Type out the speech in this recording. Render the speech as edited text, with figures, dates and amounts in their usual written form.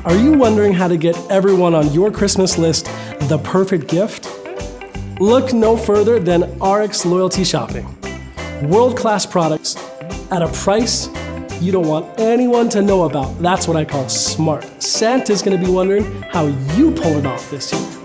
Are you wondering how to get everyone on your Christmas list the perfect gift? Look no further than ARIIX Loyalty Shopping. World-class products at a price you don't want anyone to know about. That's what I call smart. Santa's gonna be wondering how you pull it off this year.